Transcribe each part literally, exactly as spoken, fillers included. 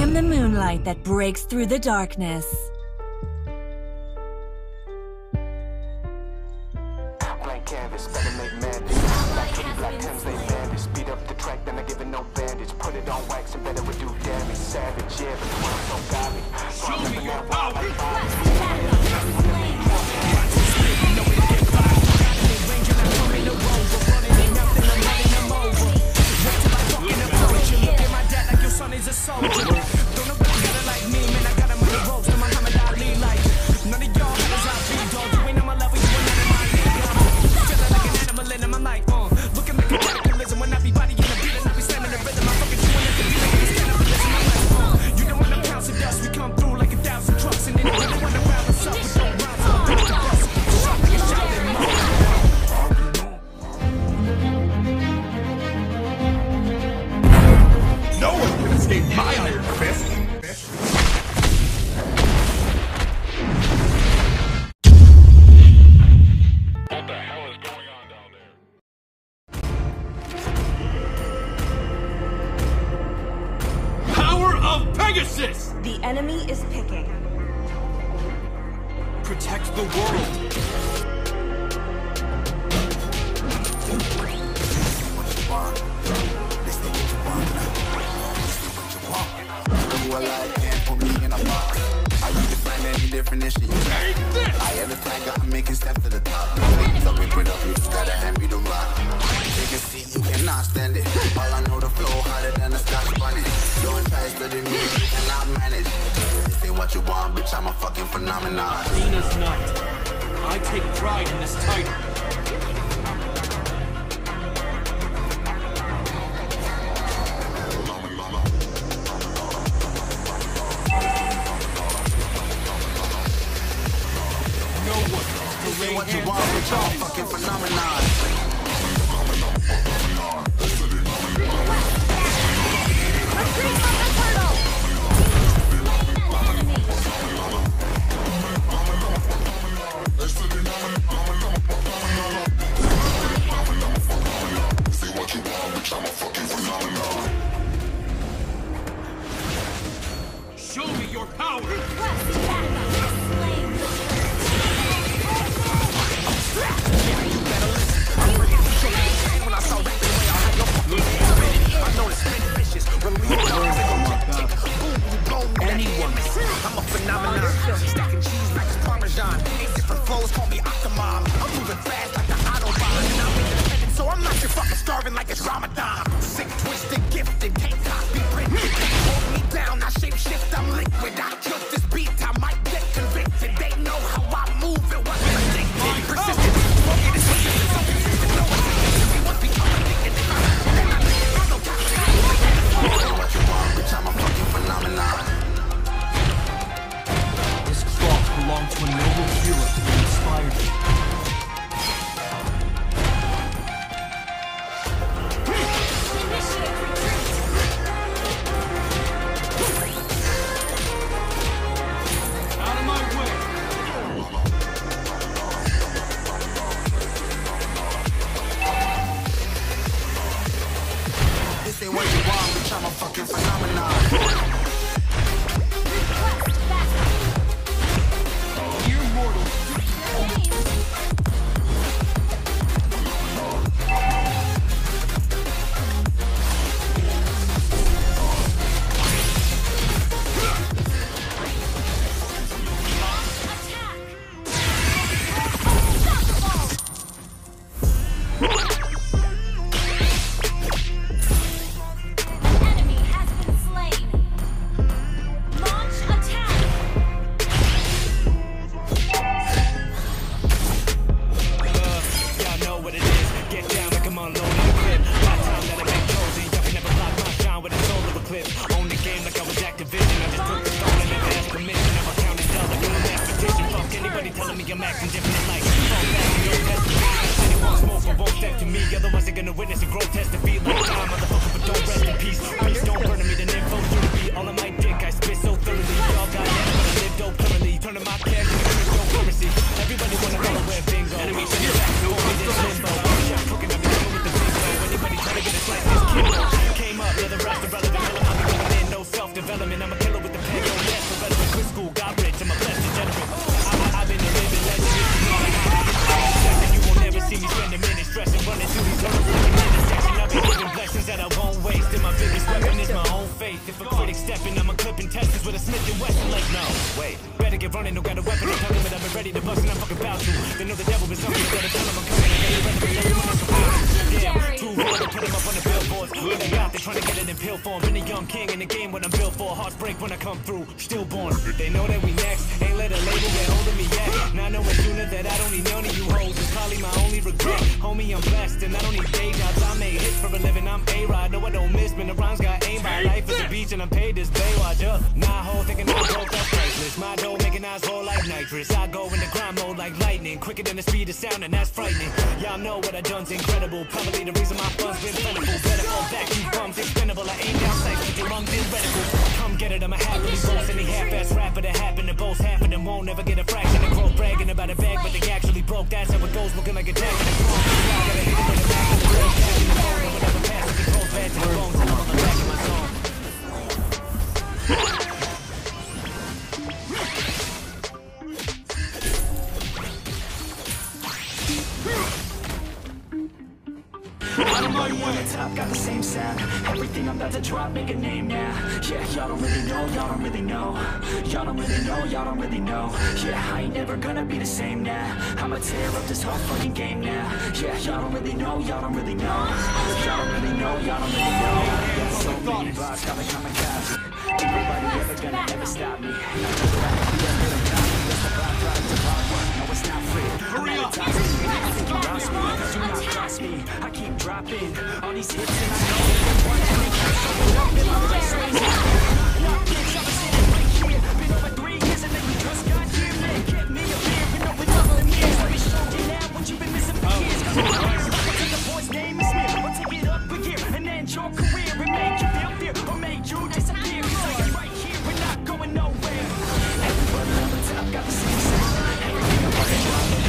am the moonlight that breaks through the darkness. Blank canvas, better make madness. Black tricky, black Thames, they bandage. Speed up the track, then I give it no bandage. Put it on wax and better would do damage. Savage, yeah, but the world so godly. Show me your power! Is a soldier. Don't nobody got it like me, man. I got him on the ropes, no Muhammad Ali like. None of y'all haters out be dog. You ain't on my level, you ain't none of my league. I'm feeling like an animal in my life, uh. Looking like a cataclysm when I be body in the beat and I be slamming the rhythm. I'm fucking doing it to be like this cannibalism. I'm like, uh. You don't want a pounds of dust, we come through like a thousand trucks, and then you really wanna round us up, we don't round us up. Shout me, shout it, No one can escape my iron fist! What the hell is going on down there? Power of Pegasus! The enemy is picking. protect the world. Definition. I ever think I'm making steps to the top. So we put up, you just gotta hand me the rock. You can see, you cannot stand it. All I know, the flow harder than a scotch bunny. Don't try to study me, you cannot manage. Say what you want, bitch, I'm a fucking phenomenon. Lena's night. I take pride in this title. Say what you want, but y'all fucking phenomenon. Show me your power! I know it's been vicious. Release know the devil is up here, better tell him I'm coming. I got the rest of the yeah, too hard to put him up on the billboards. When they got, they trying to get it in pill form. Been a young king in the game when I'm built for. Hearts break when I come through, stillborn. They know that we next, ain't let a label get hold of me yet. Not knowing sooner that I don't need none of you hoes. It's probably my only regret. Homie, I'm blessed and I don't need day jobs. I make hits for a living, I'm A-Rod. No, I don't miss, man, the rhymes got aim. My life is a beach and I'm paid this Baywatch up. Nah, ho, thinking I broke, that's priceless. My dough making eyes roll like nitrous. I go in the grind mode like lightning, quicker than the speed of sound, and that's frightening. Y'all know what I done's incredible. Probably the reason my fun's been plentiful. Better fall back, you bums expendable. I aim down sights with your lungs in reticle. Come get it, I'm a happily boast. Any half-ass rapper that happen to boast. Half of them won't ever get a fraction of growth. Bragging about a bag, but they actually broke. That's how it goes, looking like a jack in the phone. I gotta hit it with a back in the road. Back in the phone, I would never pass the controls. Bad to the bones, and I'm on the back of my song. Out of my way. Top got the same sound. Everything I'm about to drop, make a name now. Yeah, y'all don't really know, y'all don't really know. Y'all don't really know, y'all don't really know. Yeah, I ain't never gonna be the same now. I'ma tear up this whole fucking game now. Yeah, y'all don't really know, y'all don't really know. Y'all don't really know, y'all don't really know. Got so many bars, got me kamikaze. Nobody ever gonna ever stop me. No, it's not free. Hurry up! I keep dropping all these hits and I know that one and they keep showing up in my face. Bitch, I'm standing right here. Been over three years and then you just got here. Man, get me a beer. Been over double years. Let me show you now what you've been missing for years. Cause I'm honest. I'll take the boy's name and smear. I'll take it up a year and end your career and make you feel fear or make you disappear. Cause I am right here and not going nowhere. Everybody on the top got the same sound. Everything I'm fucking dropping.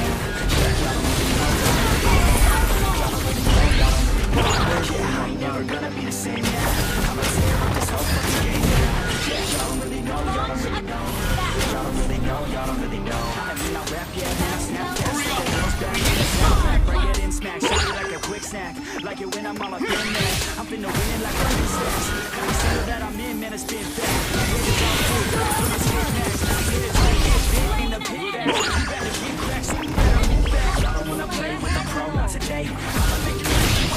Yeah, I ain't never gonna be the same now. I'ma tear up this whole fucking game now. Yeah, y'all don't really know, y'all don't really know. Y'all don't really know, y'all don't really know. I mean, I rap, yeah, man, I snap, yeah. Girls back, snap back, break it in, smack. Shot it like a quick snack, like it when I'm all up in there. I'm finna win it like a big stacks. Every center that I'm in, man, it's been back. Hit it all through, girls, when it's hit next. Hit it right, hit big in the pit back. You better get cracked, so you better move back. Y'all don't wanna play with the pro, not today. I'ma make you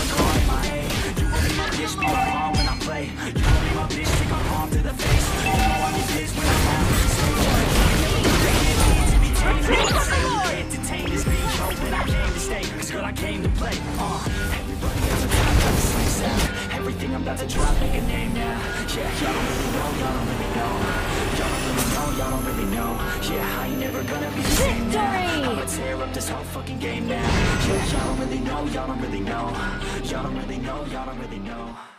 bitch, be my mom when I play. You gon' be my bitch, take my palm to the face. You know I'm your bitch when I'm on the stage. To be tamed, entertain this beat, yo, when I came to stay. Cause girl, I came to play. Uh, everybody else on top got the same sound. Everything I'm about to drop, make a name now. Yeah, y'all don't really know, y'all don't really know. Y'all don't really know, y'all don't really know. Yeah, I ain't never gonna be the same now. I'ma tear up this whole fucking game now. Yeah, y'all don't really know, y'all don't really know. Y'all don't really know, y'all don't really know.